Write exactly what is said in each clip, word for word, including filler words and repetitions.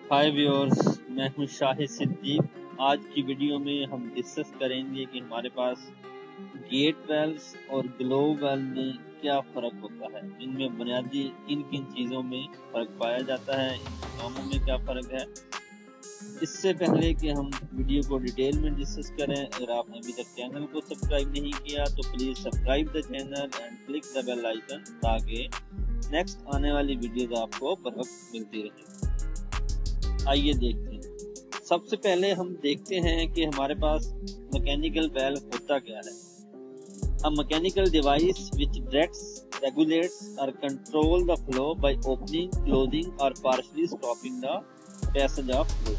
हाय viewers, मैं हूं शाहिद सिद्दीक। आज की वीडियो में हम डिस्कस करेंगे कि हमारे पास गेट वेल्व्स और ग्लोव वेल्व में क्या फ़र्क होता है, इनमें बुनियादी किन किन चीज़ों में फ़र्क पाया जाता है, इन कामों में क्या फ़र्क है। इससे पहले कि हम वीडियो को डिटेल में डिस्कस करें, अगर आपने अभी तक चैनल को सब्सक्राइब नहीं किया तो please subscribe the channel and click the bell icon ताकि नेक्स्ट आने वाली वीडियोज आपको बर वक्त मिलती रहे। आइए देखते हैं। सबसे पहले हम देखते हैं कि हमारे पास मैकेनिकल वेल्व होता क्या है। A mechanical device which directs, regulates or control the flow by opening, closing or partially stopping the passage of flow।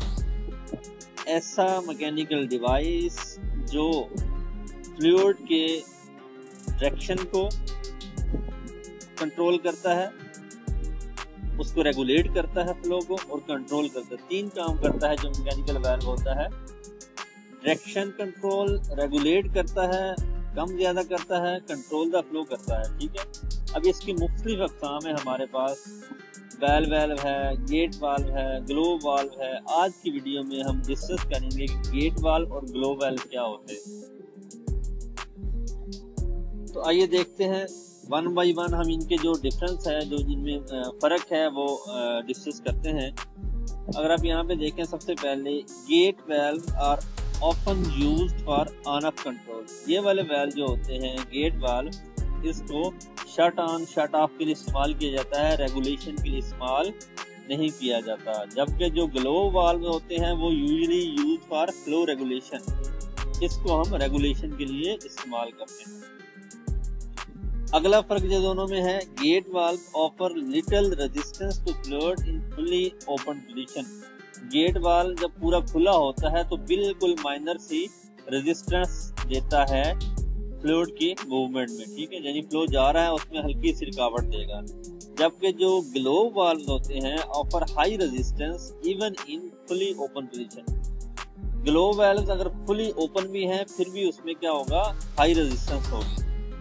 ऐसा मैकेनिकल डिवाइस जो फ्लूइड के डायरेक्शन को कंट्रोल करता है, उसको रेगुलेट करता है, फ्लो को, और कंट्रोल करता है। तीन काम करता है जो मैकेनिकल वेल्व होता है। डायरेक्शन कंट्रोल, रेगुलेट करता है, कम ज्यादा करता है, कंट्रोल द फ्लो करता है। ठीक है, अब इसकी मुख्तलिफ अक़साम है हमारे पास। बेल वेल्व है, गेट वाल्व है, ग्लोव वाल्व है। आज की वीडियो में हम डिस्कस करेंगे कि गेट वाल्व और ग्लोव वाल्व क्या होते हैं। तो आइए देखते हैं वन बाय वन, हम इनके जो डिफरेंस है, जो जिनमें फ़र्क है, वो डिस्कस करते हैं। अगर आप यहाँ पे देखें, सबसे पहले gate valve are often used for on off control. ये वाले वेल्व जो होते हैं गेट वाल्व, इसको शट ऑन शट ऑफ के लिए इस्तेमाल किया जाता है, रेगुलेशन के लिए इस्तेमाल नहीं किया जाता। जबकि जो ग्लोव वाल्व होते हैं वो usually used for flow regulation, इसको हम रेगुलेशन के लिए इस्तेमाल करते हैं। अगला फर्क जो दोनों में है, gate valve offer little resistance to fluid in fully open position. Gate valve जब पूरा खुला होता है तो बिल्कुल माइनर सी रेजिस्टेंस देता है फ्लूइड की मूवमेंट में। ठीक है, यानी फ्लो जा रहा है उसमें हल्की सी रुकावट देगा। जबकि जो ग्लोव वाल्व होते हैं offer high resistance even in fully open position. Globe valve अगर फुली ओपन भी हैं फिर भी उसमें क्या होगा, हाई रेजिस्टेंस होगी।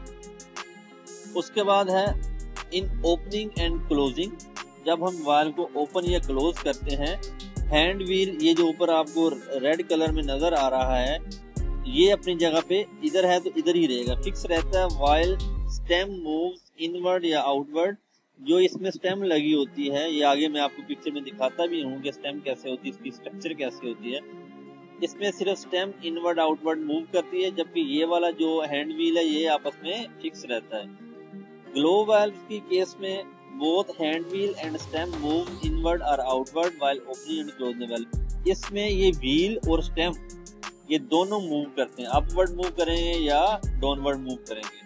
उसके बाद है इन ओपनिंग एंड क्लोजिंग। जब हम वाल्व को ओपन या क्लोज करते हैं, हैंड व्हील, ये जो ऊपर आपको रेड कलर में नजर आ रहा है, ये अपनी जगह पे इधर है तो इधर ही रहेगा, फिक्स रहता है। वाइल स्टेम मूव्स इनवर्ड या आउटवर्ड। जो इसमें स्टेम लगी होती है, ये आगे मैं आपको पिक्चर में दिखाता भी हूँ कि स्टेम कैसे होती है, इसकी स्ट्रक्चर कैसे होती है। इसमें सिर्फ स्टेम इनवर्ड आउटवर्ड मूव करती है, जबकि ये वाला जो हैंड व्हील है ये आपस में फिक्स रहता है। ग्लोव वाल्व की केस में both hand wheel and stem move inward और outward while opening and closing the valve. इसमें ये व्हील और स्टेम ये दोनों मूव करते हैं, अपवर्ड मूव करेंगे या डाउनवर्ड मूव करेंगे।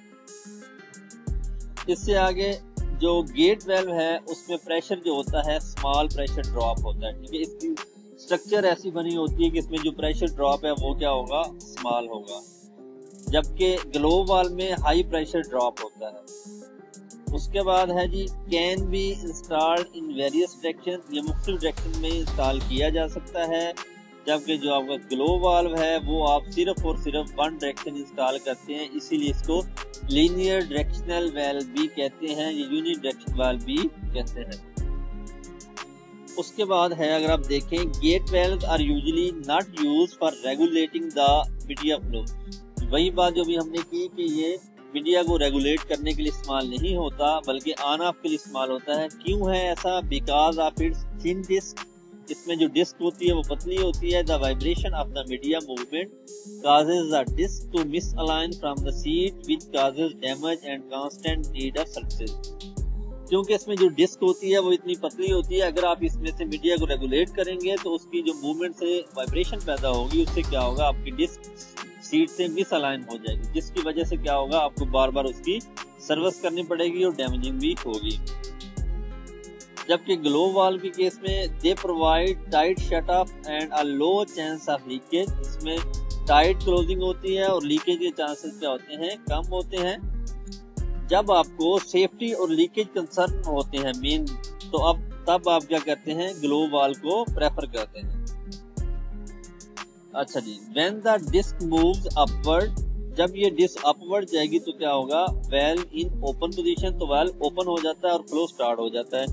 इससे आगे जो गेट वाल्व है उसमें प्रेशर जो होता है स्मॉल प्रेशर ड्रॉप होता है। ठीक है, इसकी स्ट्रक्चर ऐसी बनी होती है कि इसमें जो प्रेशर ड्रॉप है वो क्या होगा, स्मॉल होगा। जबकि ग्लोव वाल्व में हाई प्रेशर ड्रॉप होता है। उसके बाद है जी can be installed in various direction. ये मुख्तलिफ डायरेक्शन में इंस्टॉल किया जा सकता है। जबकि जो आपका ग्लोव वाल्व है वो आप सिर्फ और सिर्फ वन डायरेक्शन इंस्टॉल करते हैं, इसीलिए इसको लीनियर डायरेक्शनल वाल्व भी कहते हैं, ये यूनिट डायरेक्शन वाल्व भी कहते हैं। उसके बाद है, अगर आप देखें, gate valve are usually not used for regulating the media flow. वही बात जो भी हमने की कि ये मीडिया को रेगुलेट करने के लिए इस्तेमाल नहीं होता बल्कि ऑन ऑफ के लिए इस्तेमाल होता है। क्यों है ऐसा? Because of its thin disc. इसमें जो डिस्क होती है वो पतली होती है। The vibration of the media movement causes the disc to misalign from the seat which causes damage and constant need of services। क्योंकि इसमें जो डिस्क होती है वो इतनी पतली होती है, अगर आप इसमें से मीडिया को रेगुलेट करेंगे तो उसकी जो मूवमेंट से वाइब्रेशन पैदा होगी, उससे क्या होगा, आपकी डिस्क सीट से मिसअलाइन हो जाएगी, जिसकी वजह से क्या होगा, आपको बार बार उसकी सर्विस करनी पड़ेगी और डैमेजिंग भी होगी। जबकि ग्लोव वाल्व के केस में they provide tight shut off and a low chance of leakage. इसमें टाइट क्लोजिंग होती है और लीकेज के चांसेस क्या होते हैं, कम होते हैं। जब आपको सेफ्टी और लीकेज कंसर्न होते हैं मेन, तो अब तब आप क्या करते हैं, ग्लोव वाल्व को प्रेफर करते हैं। अच्छा जी, when the disc moves upward, जब ये डिस्क अपवर्ड जाएगी तो क्या होगा, वेल्व इन ओपन पोजीशन, तो वेल्व ओपन हो जाता है और फ्लो स्टार्ट हो जाता है।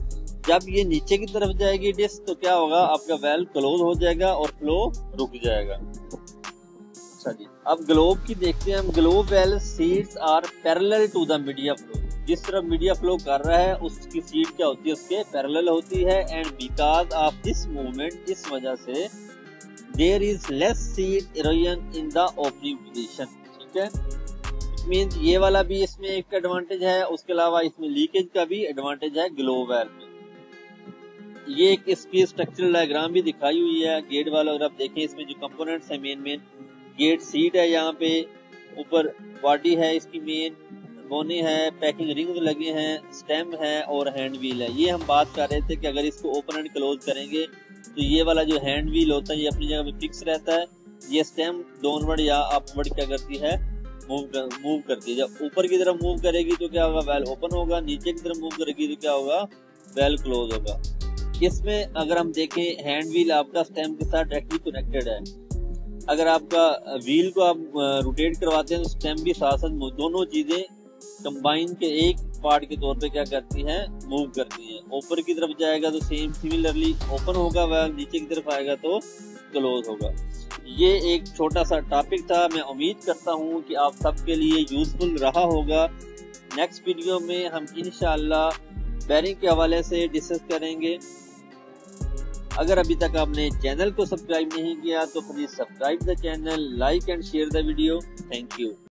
जब ये नीचे की तरफ जाएगी डिस्क तो क्या होगा, आपका वेल्व क्लोज हो जाएगा और फ्लो रुक जाएगा। अच्छा जी, अब ग्लोब की देखते हैं हम। Globe valve seats are parallel to the media flow. जिस तरफ मीडिया फ्लो कर रहा है उसकी सीट क्या होती है, उसके पैरेलल होती है। And because of this movement, इस वजह से there is less seat erosion in the opening position. ठीक है, इट मींस ये वाला भी इसमें एक एडवांटेज है, उसके अलावा इसमें लीकेज का भी एडवांटेज है ग्लोब वेल्व में। ये एक इसकी स्ट्रक्चरल डायग्राम भी दिखाई हुई है गेट वाला। अगर आप देखें इसमें जो कंपोनेंट्स है, मेन मेन गेट सीट है, यहाँ पे ऊपर बॉडी है इसकी मेन, बोने है, पैकिंग रिंग्स लगे हैं, स्टेम है और हैंड व्हील है। ये हम बात कर रहे थे कि अगर इसको ओपन एंड क्लोज करेंगे तो ये वाला जो हैंड व्हील होता है ये अपनी जगह पे फिक्स रहता है। ये स्टेम डाउनवर्ड या अपवर्ड क्या करती है, मूव कर, मूव करती है। जब ऊपर की तरफ मूव करेगी तो क्या होगा, वेल ओपन होगा। नीचे की तरफ मूव करेगी तो क्या होगा, वेल क्लोज होगा। इसमें अगर हम देखें, हैंड व्हील आपका स्टेम के साथ डायरेक्टली कनेक्टेड है। अगर आपका व्हील को आप रोटेट करवाते हैं तो स्टेम भी साथ साथ, दोनों चीजें कंबाइन के एक पार्ट के तौर पे क्या करती हैं, मूव करती हैं। ऊपर की तरफ जाएगा तो सेम सिमिलरली ओपन होगा, वह नीचे की तरफ आएगा तो क्लोज होगा। ये एक छोटा सा टॉपिक था, मैं उम्मीद करता हूँ कि आप सबके लिए यूजफुल रहा होगा। नेक्स्ट वीडियो में हम इंशाल्लाह बेरिंग के हवाले से डिस्कस करेंगे। अगर अभी तक आपने चैनल को सब्सक्राइब नहीं किया तो please subscribe the channel, like and share the video. Thank you.